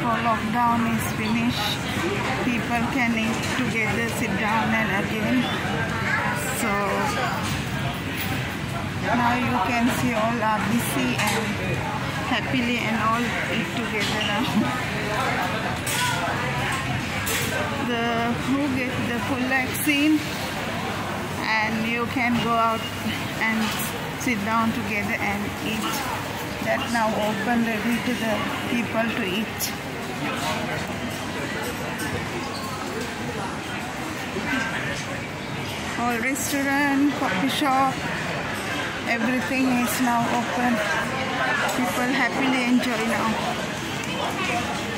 before lockdown is finished, people can eat together, sit down and again. So now you can see all are busy and happily and all eat together now. Who get the full vaccine, and you can go out and sit down together and eat. That now open, ready to the people to eat. All restaurant, coffee shop, everything is now open. People happily enjoy now.